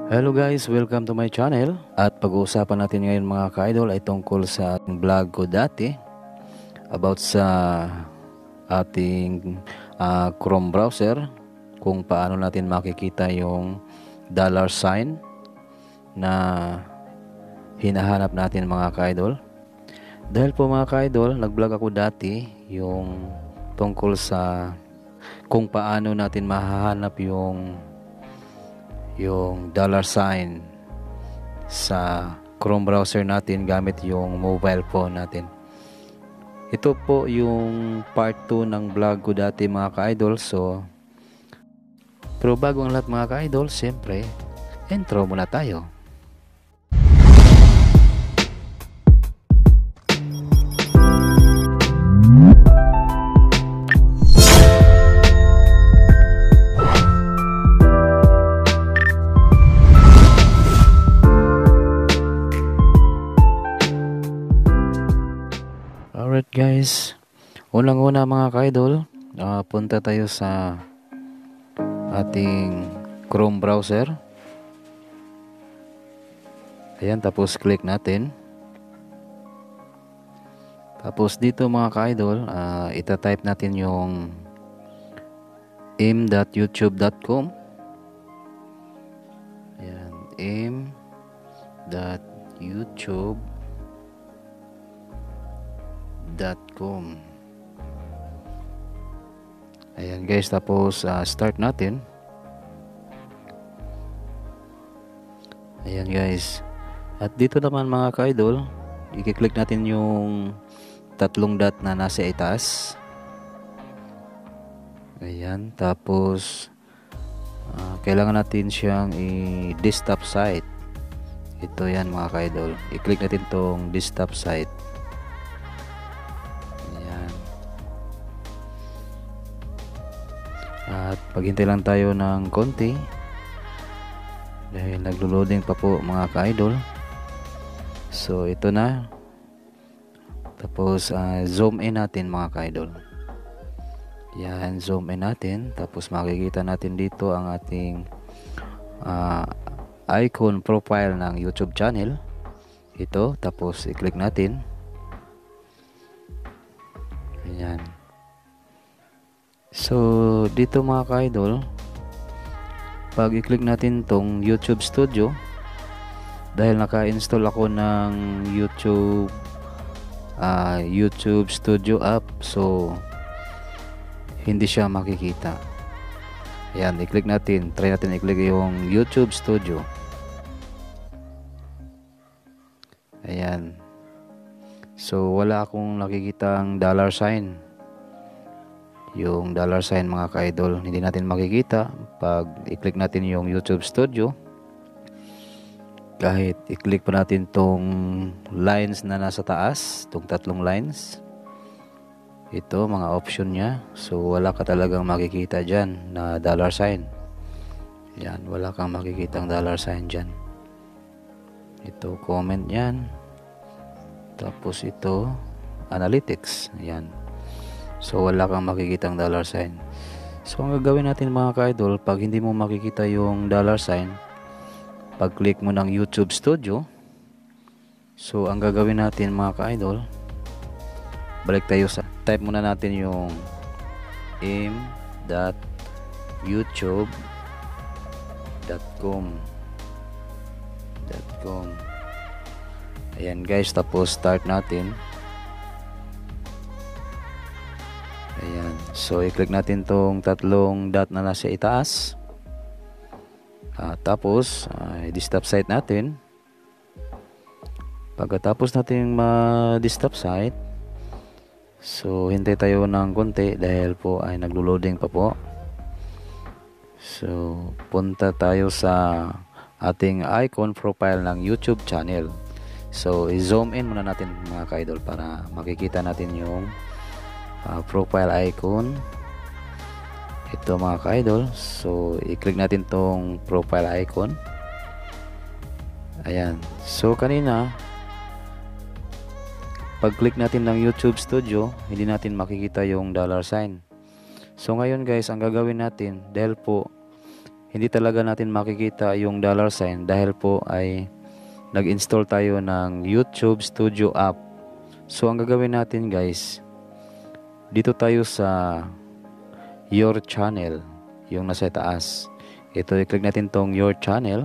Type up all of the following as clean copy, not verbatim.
Hello guys, welcome to my channel. At pag-uusapan natin ngayon mga ka-idol ay tungkol sa ating vlog ko dati about sa ating Chrome browser, kung paano natin makikita yung dollar sign na hinahanap natin mga ka-idol. Dahil po mga ka-idol, nag-vlog ako dati yung tungkol sa kung paano natin mahahanap yung dollar sign sa Chrome browser natin gamit yung mobile phone natin. Ito po yung part 2 ng vlog ko dati mga ka-idol. Pero bago ang lahat mga ka-idol, siyempre intro muna tayo. Alright guys, unang-una mga ka-idol, punta tayo sa ating Chrome browser. Ayan, tapos click natin. Tapos dito mga ka-idol, itatype natin yung im.youtube.com. Ayan, im.youtube.com. Ayan guys, tapos start natin. Ayan guys, at dito naman mga ka-idol, i-click natin yung tatlong dot na nasa itaas. Ayan, tapos kailangan natin siyang i-desktop site. Ito yan mga ka-idol, i-click natin tong desktop site. At paghintay lang tayo ng konti dahil naglo-loading pa po mga ka-idol. So ito na. Tapos zoom in natin mga ka-idol. Yan, zoom in natin. Tapos makikita natin dito ang ating icon profile ng YouTube channel. Ito, tapos i-click natin. Ayan. So dito mga ka-idol, pag i-click natin tong YouTube Studio, dahil naka-install ako ng YouTube Studio app, so hindi siya makikita. Ayan, i-click natin, try natin i-click yung YouTube Studio. Ayan, so wala akong nakikitang dollar sign. Yung dollar sign mga ka-idol, hindi natin makikita pag i-click natin yung YouTube Studio. Kahit i-click pa natin tong lines na nasa taas, tong tatlong lines, ito mga option nya, so wala ka talagang makikita dyan na dollar sign. Yan, wala kang makikitang dollar sign dyan. Ito comment yan, tapos ito analytics. Yan, so wala kang makikitang dollar sign. So ang gagawin natin mga ka-idol, pag hindi mo makikita yung dollar sign, pag click mo ng YouTube Studio, so ang gagawin natin mga ka-idol, balik tayo sa type muna natin yung im.youtube.com. Ayan guys, tapos start natin. Ayan, so i-click natin tong tatlong dot na nasa itaas. Tapos i-desktop site natin. Pagkatapos natin ma-desktop site, so hintay tayo ng konti dahil po ay naglo-loading pa po. So punta tayo sa ating icon profile ng YouTube channel. So i-zoom in muna natin mga ka-idol para makikita natin yung profile icon. Ito mga ka-idol, so i-click natin tong profile icon. Ayan, so kanina pag click natin ng YouTube Studio, hindi natin makikita yung dollar sign. So ngayon guys, ang gagawin natin, dahil po hindi talaga natin makikita yung dollar sign dahil po ay nag-install tayo ng YouTube Studio app. So ang gagawin natin guys, dito tayo sa Your Channel, yung nasa taas. Ito, i-click natin tong Your Channel.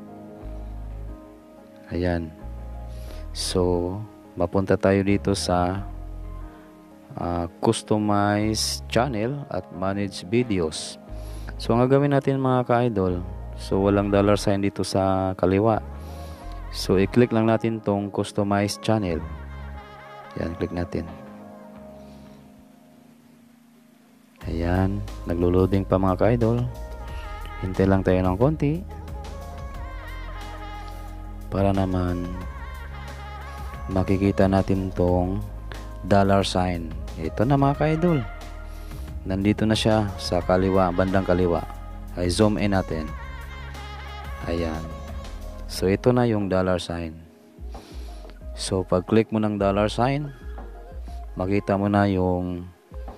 Ayan. So, mapunta tayo dito sa Customize Channel at Manage Videos. So, ang gagawin natin mga ka-idol, so walang dollar sign dito sa kaliwa. So, i-click lang natin tong Customize Channel. Ayan, click natin. Ayan, naglo-loading pa mga ka-idol. Hintay lang tayo ng konti para naman makikita natin tong dollar sign. Ito na mga ka-idol, nandito na siya sa kaliwa, bandang kaliwa. Ay zoom in natin. Ayan, so ito na yung dollar sign. So pag click mo ng dollar sign, makikita mo na yung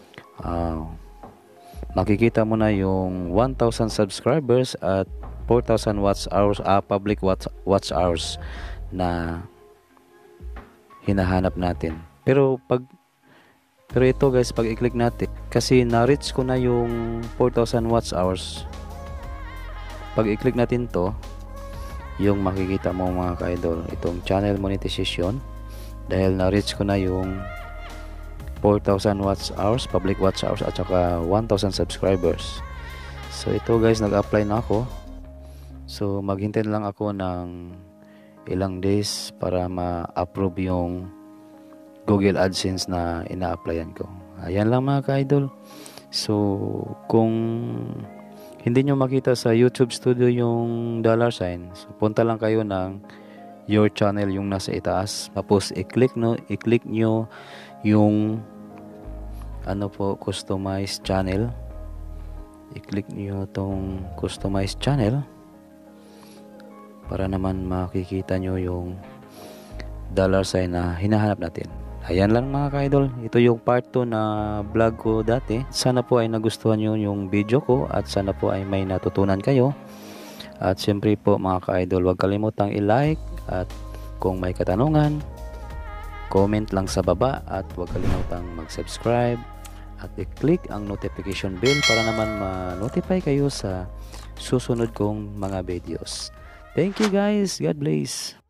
makikita mo na yung 1,000 subscribers at 4,000 watch hours, public watch hours na hinahanap natin. Pero ito guys, pag i-click natin, kasi na-reach ko na yung 4,000 watch hours. Pag i-click natin to, yung makikita mo mga ka-idol, itong channel monetization, dahil na-reach ko na yung 4,000 watch hours, public watch hours, at saka 1,000 subscribers. So ito guys, nag-apply na ako. So maghintay lang ako ng ilang days para ma-approve yung Google AdSense na ina-applyan ko. Ayan lang mga ka-idol. So kung hindi nyo makita sa YouTube Studio yung dollar sign, so punta lang kayo ng Your Channel, yung nasa itaas. Tapos i-click nyo yung Customize Channel. I-click nyo tong Customize Channel para naman makikita nyo yung dollar sign na hinahanap natin. Ayan lang mga ka-idol, ito yung part 2 na vlog ko dati. Sana po ay nagustuhan nyo yung video ko at sana po ay may natutunan kayo. At siyempre po mga ka-idol, huwag kalimutang i-like at kung may katanungan, comment lang sa baba at huwag kalimutang mag-subscribe at i-click ang notification bell para naman ma-notify kayo sa susunod kong mga videos. Thank you guys. God bless.